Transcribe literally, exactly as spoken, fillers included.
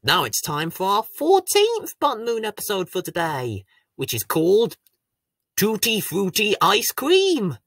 Now it's time for our fourteenth Bun Moon episode for today, which is called Tutti Frutti Ice Cream.